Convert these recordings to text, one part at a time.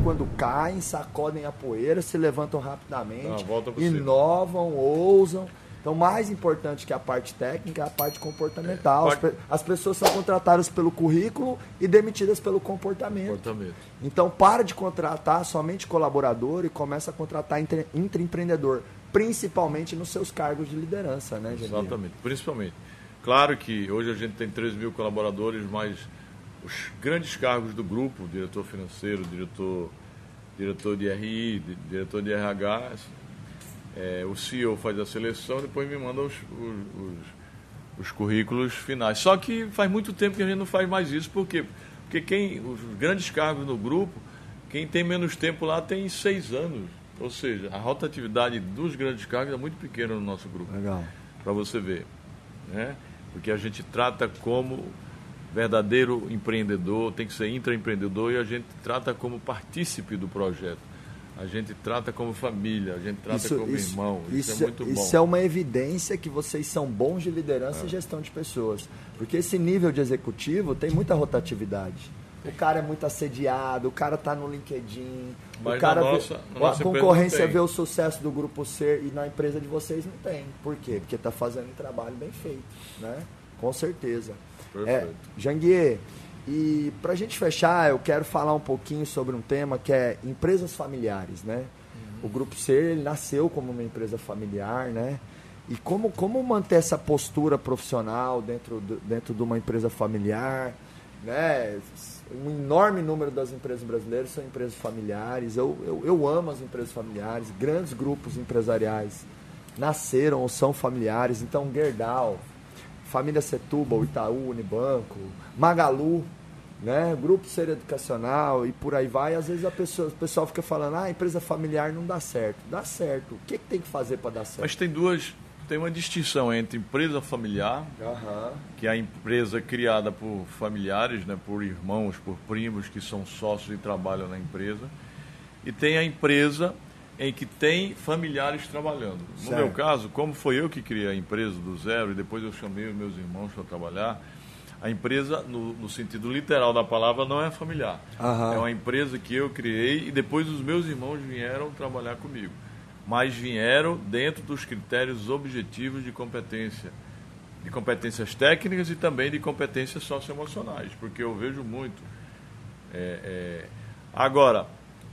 quando caem, sacodem a poeira, se levantam rapidamente, volta por inovam, ousam. Então, mais importante que a parte técnica é a parte comportamental. As pessoas são contratadas pelo currículo e demitidas pelo comportamento. Então, para de contratar somente colaborador e começa a contratar intraempreendedor, principalmente nos seus cargos de liderança, né, Janguier? Exatamente, principalmente. Claro que hoje a gente tem 3 mil colaboradores, mas os grandes cargos do grupo, diretor financeiro, diretor de RI, diretor de RH, o CEO faz a seleção e depois me manda os currículos finais. Só que faz muito tempo que a gente não faz mais isso. Por quê? Porque os grandes cargos no grupo, quem tem menos tempo lá tem 6 anos. Ou seja, a rotatividade dos grandes cargos é muito pequena no nosso grupo. Legal. Para você ver. Né? Porque a gente trata como verdadeiro empreendedor, tem que ser intraempreendedor, e a gente trata como partícipe do projeto. A gente trata como família, a gente trata como irmão. Isso é muito bom. Isso é uma evidência que vocês são bons de liderança e gestão de pessoas. Porque esse nível de executivo tem muita rotatividade. O cara é muito assediado, o cara está no LinkedIn, mas o cara a concorrência vê o sucesso do grupo C e na empresa de vocês não tem. Por quê? Porque está fazendo um trabalho bem feito, né? Com certeza. Perfeito. Janguier, e para a gente fechar, eu quero falar um pouquinho sobre um tema que é empresas familiares, né? O Grupo C, ele nasceu como uma empresa familiar, né? E como manter essa postura profissional dentro de uma empresa familiar, né? Um enorme número das empresas brasileiras são empresas familiares. Eu amo as empresas familiares. Grandes grupos empresariais nasceram ou são familiares. Então, Gerdau, Família Setúbal, Itaú, Unibanco, Magalu, né? Grupo Ser Educacional e por aí vai. Às vezes o pessoal fica falando, a empresa familiar não dá certo. Dá certo. O que tem que fazer para dar certo? Mas tem uma distinção entre empresa familiar, que é a empresa criada por familiares, né, por irmãos, por primos que são sócios e trabalham na empresa, e tem a empresa em que tem familiares trabalhando. No meu caso, como foi eu que criei a empresa do zero e depois eu chamei os meus irmãos para trabalhar, a empresa, no sentido literal da palavra, não é familiar. É uma empresa que eu criei e depois os meus irmãos vieram trabalhar comigo. Mas vieram dentro dos critérios objetivos de competência. De competências técnicas e também de competências socioemocionais, porque eu vejo muito. Agora,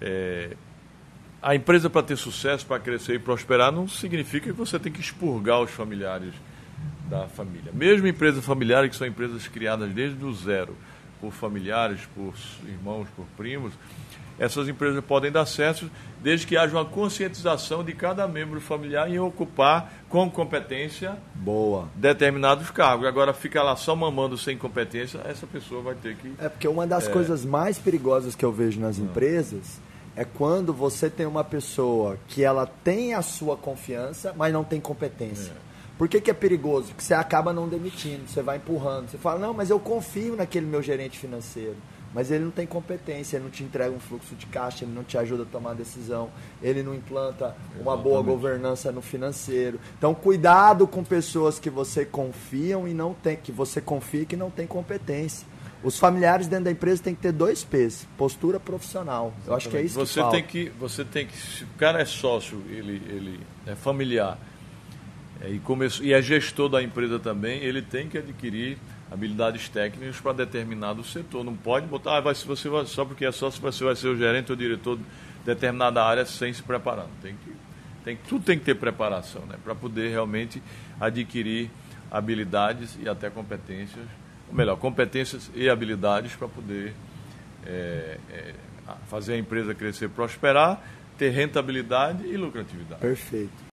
a empresa, para ter sucesso, para crescer e prosperar, não significa que você tem que expurgar os familiares da família. Mesmo empresas familiares, que são empresas criadas desde o zero, por familiares, por irmãos, por primos, essas empresas podem dar certo desde que haja uma conscientização de cada membro familiar em ocupar com competência determinados cargos. Agora, ficar lá só mamando sem competência, essa pessoa vai ter que... Porque uma das coisas mais perigosas que eu vejo nas empresas é quando você tem uma pessoa que ela tem a sua confiança, mas não tem competência. Por que é perigoso? Porque você acaba não demitindo, você vai empurrando. Você fala, não, mas eu confio naquele meu gerente financeiro. Mas ele não tem competência, ele não te entrega um fluxo de caixa, ele não te ajuda a tomar decisão, ele não implanta uma boa governança no financeiro. Então, cuidado com pessoas que você confia e que não tem competência. Os familiares dentro da empresa têm que ter 2 P's, postura profissional. Eu acho que é isso que falta. Você tem que, se o cara é sócio, ele é familiar e é gestor da empresa também, ele tem que adquirir habilidades técnicas para determinado setor. Não pode botar, só porque é sócio, você vai ser o gerente ou diretor de determinada área sem se preparar. Tudo tem que ter preparação, né, para poder realmente adquirir habilidades e até competências, ou melhor, competências e habilidades para poder fazer a empresa crescer, prosperar, ter rentabilidade e lucratividade. Perfeito.